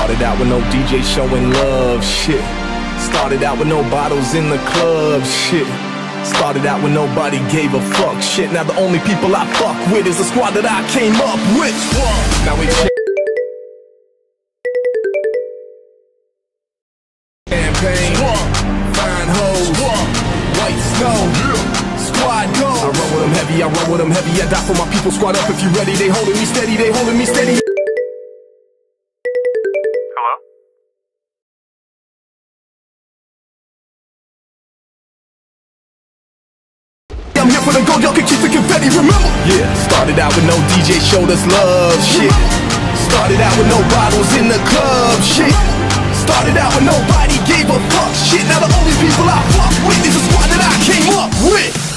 Started out with no DJ showing love, shit. Started out with no bottles in the club, shit. Started out when nobody gave a fuck, shit. Now the only people I fuck with is the squad that I came up with. Now we champagne, fine hoes, white snow, squad go. I run with them heavy, I run with them heavy. I die for my people, squad up if you ready. They holding me steady, they holding me steady. I'm here for the gold, y'all can keep the confetti, remember? Yeah, started out with no DJ showed us love, shit. Started out with no bottles in the club, shit. Started out when nobody gave a fuck, shit. Now the only people I fuck with is the squad that I came up with.